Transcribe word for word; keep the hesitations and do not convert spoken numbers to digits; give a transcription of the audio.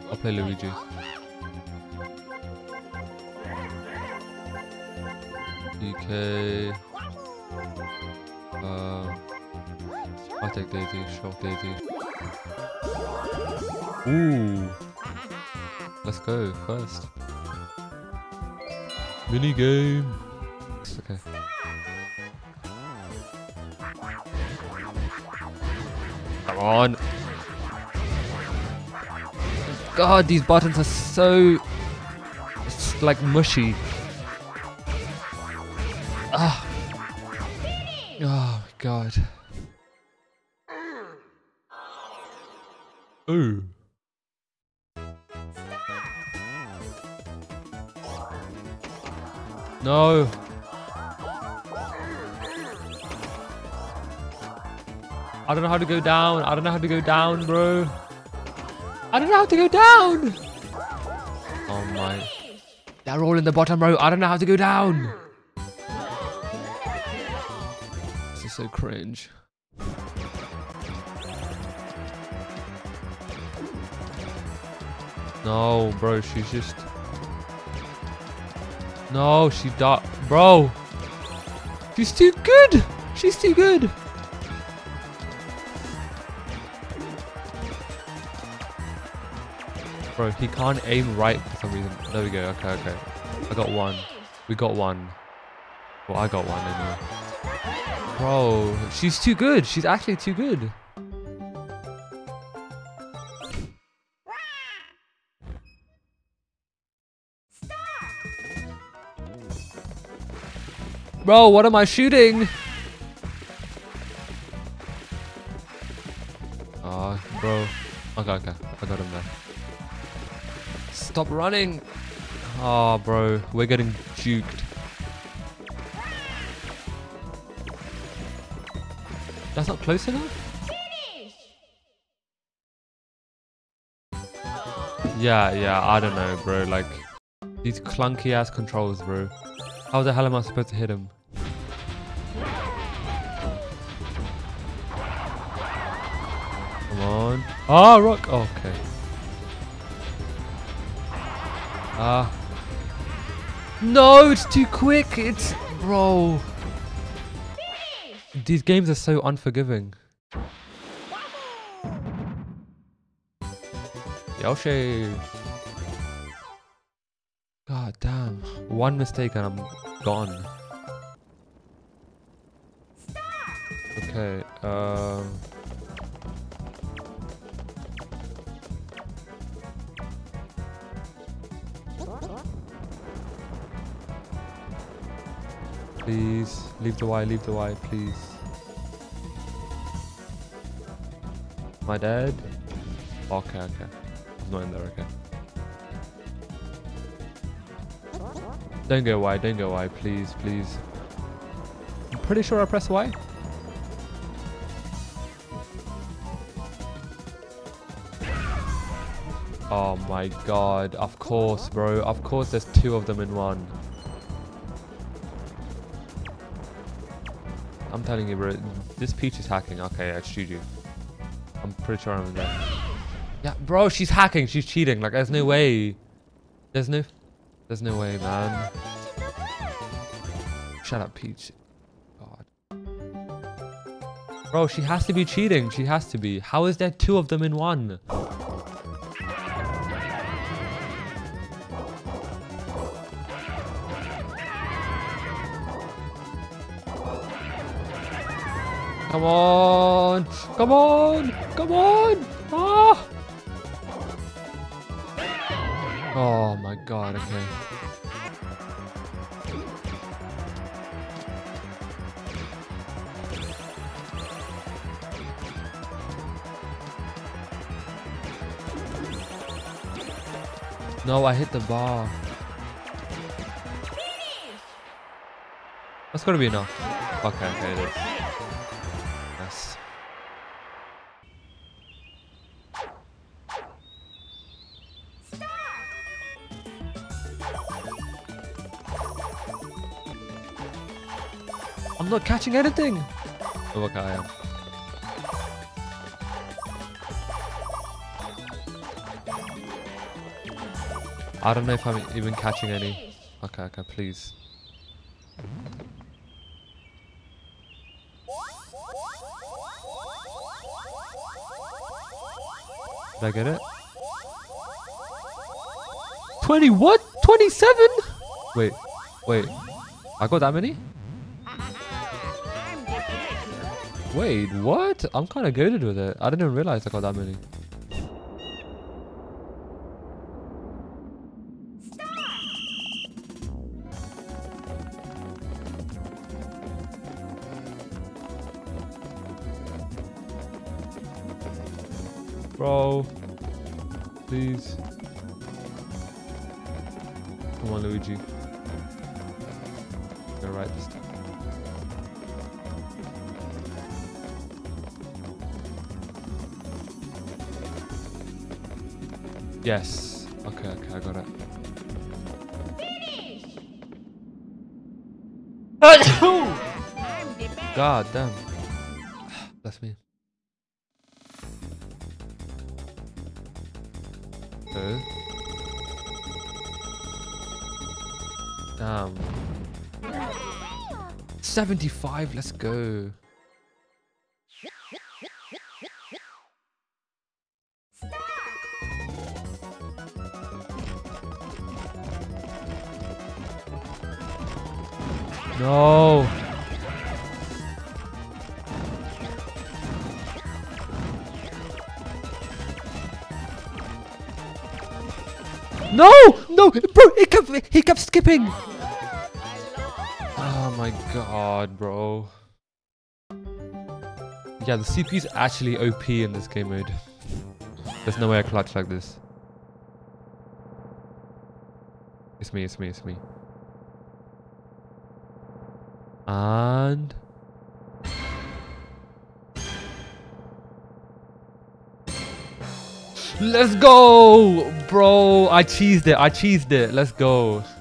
I'll play Luigi. D K. Um, I'll take Daisy. Shock Daisy. Ooh. Let's go first. Mini game. Okay. Come on. God, these buttons are so it's like mushy. Ah. Oh my god. Ooh. No. I don't know how to go down. I don't know how to go down, bro. I don't know how to go down. Oh my. They're all in the bottom row. I don't know how to go down. This is so cringe. No, bro. She's just... No, she died. Bro. She's too good. She's too good. Bro, he can't aim right for some reason. There we go. Okay, okay. I got one. We got one. Well, I got one anyway. Bro, she's too good. She's actually too good. Bro, what am I shooting? Ah, oh, bro. Okay, okay. I got him there. Stop running. Oh, bro. We're getting juked. That's not close enough? Yeah, yeah. I don't know, bro. Like, these clunky ass controls, bro. How the hell am I supposed to hit him? Come on. Ah, oh, rock. Oh, okay. Ah. Uh, no, it's too quick. It's... Bro. These games are so unforgiving. Yoshi. God damn. One mistake and I'm gone. Okay, um... please, leave the Y, leave the Y, please. Am I dead? Okay, okay. I'm not in there, okay. Don't go Y, don't go Y, please, please. I'm pretty sure I pressed Y. Oh my god, of course, bro. Of course there's two of them in one. I'm telling you, bro, this Peach is hacking. Okay, I shoot you. I'm pretty sure I'm in there. Yeah, bro, she's hacking. She's cheating. Like, there's no way. There's no... There's no way, man. Shut up, Peach. God. Bro, she has to be cheating. She has to be. How is there two of them in one? Come on! Come on! Come on! Ah! Oh my god, okay. No, I hit the bar. That's gotta be enough. Okay, okay, it is. Yes. I'm not catching anything. Oh, okay, I am. I don't know if I'm even catching any. Okay, okay, please. Did I get it? twenty what? twenty-seven? Wait, wait. I got that many? Wait, what? I'm kind of goated with it. I didn't realize I got that many. Bro, please. Come on, Luigi. Go right this time. Yes. Okay, okay, I got it. God damn. Bless me. Okay. Damn. seventy-five, let's go. No. No, no, bro, he kept, he kept skipping. Oh my god, bro. Yeah, the C P is actually O P in this game mode. There's no way I clutch like this. It's me, it's me, it's me. And... let's go! Bro, I cheesed it, I cheesed it. Let's go.